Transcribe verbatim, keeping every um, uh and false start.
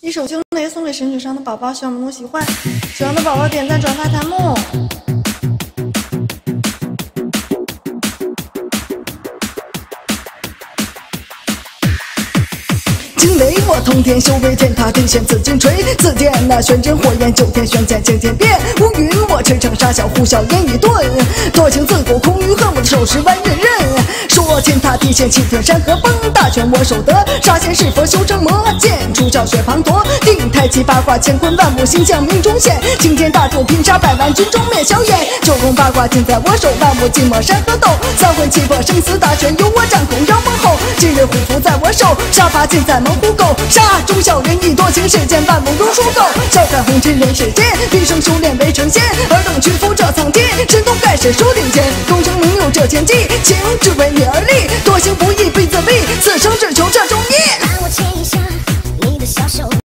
一首兄雷送给神曲上的宝宝，希望我们能喜欢。喜欢的宝宝点赞转发弹幕。惊雷我通天修为，天塌地陷紫金锤，自见那玄真火焰，九天玄剑惊天变。乌云我驰骋杀小呼啸烟一顿，多情自古空余恨，我的手持万刃刃。说天塌地陷气吞山河崩，大权我手得，杀仙是佛修成魔，剑出教学滂沱，定太极八卦乾坤万物星象命中现，青天大柱拼杀百万军中灭硝烟，九宫八卦尽在我手，万物寂寞山河斗，三魂七魄生死大权由我掌控，让封后今日虎符在我手，杀伐尽在猛虎狗，杀忠孝仁义多情世间万物如属狗，笑看红尘人世间，毕生修炼为成仙，尔等屈服这苍天，神通盖世数顶尖，功成名就这千计，情只为你而立，多行不义必自毙，此生只求这中义。